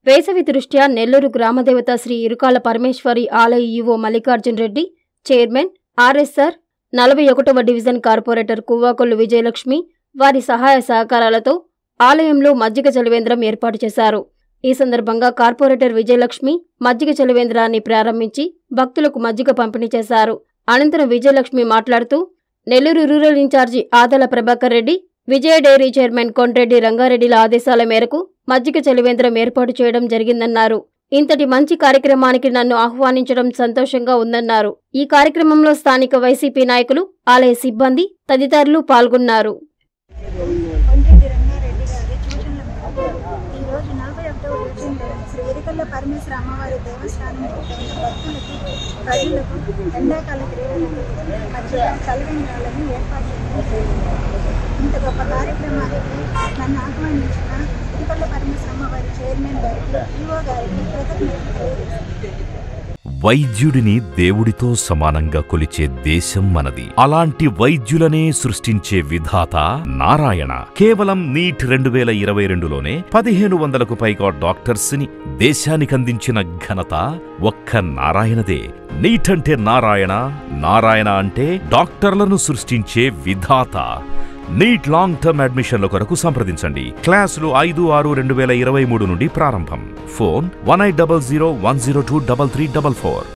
వేసవి దృష్ట్యా నెల్లూరు గ్రామదేవత శ్రీ ఇరుకాల పరమేశ్వరి ఆలయ EO Mallikarjun Reddy, chairman, RSR 41వ డివిజన్ కార్పొరేటర్ కువ్వాకొల్లు విజయలక్ష్మి వారి సహాయ సహకారాలతో ఆలయంలో మజ్జిగ చలివేంద్రం ఏర్పాటు చేశారు. ఈ సందర్భంగా కార్పొరేటర్ విజయలక్ష్మి మజ్జిగ చలివేంద్రాన్ని ప్రారంభించి భక్తులకు మజ్జిగ పంపిణీ చేశారు. అనంతరం విజయలక్ష్మి మాట్లాడుతూ Nellore rural incharge Adala Prabhakar Reddy, Vijaya dairy chairman Kondreddy రంగారెడ్డిల ఆదేశాల మేరకు మజ్జిగ చలివేంద్రం ఏర్పాటు చేయడం జరిగిందన్నారు. ఇంతటి మంచి కార్యక్రమానికి నన్ను ఆహ్వానించడం సంతోషంగా ఉందన్నారు. ఈ కార్యక్రమంలో స్థానిక వైసీపీ నాయకులు, ఆలయ సిబ్బంది తదితరులు పాల్గొన్నారు. పరమేశ్వర అమ్మవారి దేవస్థానం ప్రజలకు ఎండాకాల క్రీడలకు మధ్య చలివేంద్రాలను ఏర్పాటు చేయడం. ఇంత గొప్ప కార్యక్రమానికి నన్ను ఆహ్వానించిన ఇరుకల్ల పరమేశ్వర అమ్మవారి చైర్మన్ గారికి, ఈవో గారికి కృతజ్ఞతలు. వైద్యుడిని దేవుడితో సమానంగా కొలిచే దేశం మనది. అలాంటి వైద్యులనే సృష్టించే విధాత నారాయణ. కేవలం నీట్ 2022లోనే 1500కు పైగా డాక్టర్స్ ని దేశానికందించిన ఘనత ఒక్క నారాయణదే. నీట్ అంటే నారాయణ, నారాయణ అంటే డాక్టర్లను సృష్టించే విధాత. నీట్ లాంగ్ టర్మ్ అడ్మిషన్ల కొరకు సంప్రదించండి. క్లాసులు 5/6/2023 నుండి ప్రారంభం. ఫోన్ 1800 102 3344.